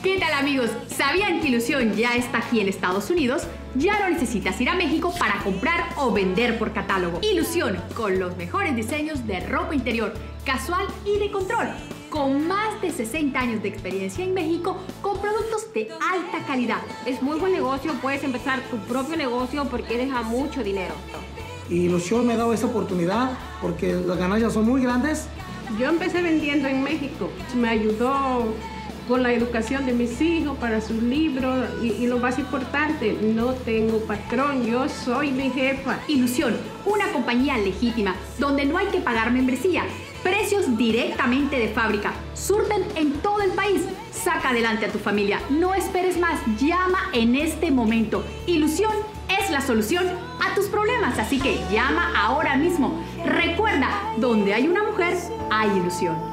¿Qué tal, amigos? ¿Sabían que Ilusión ya está aquí en Estados Unidos? Ya no necesitas ir a México para comprar o vender por catálogo. Ilusión, con los mejores diseños de ropa interior, casual y de control. Con más de 60 años de experiencia en México, con productos de alta calidad. Es muy buen negocio, puedes empezar tu propio negocio porque deja mucho dinero. Ilusión me ha dado esa oportunidad porque las ganancias son muy grandes. Yo empecé vendiendo en México, me ayudó con la educación de mis hijos para sus libros y lo más importante, no tengo patrón, yo soy mi jefa. Ilusión, una compañía legítima donde no hay que pagar membresía, precios directamente de fábrica, surten en todo el país. Saca adelante a tu familia, no esperes más, llama en este momento. Ilusión es la solución a tus problemas, así que llama ahora mismo. Recuerda, donde hay una mujer, hay ilusión.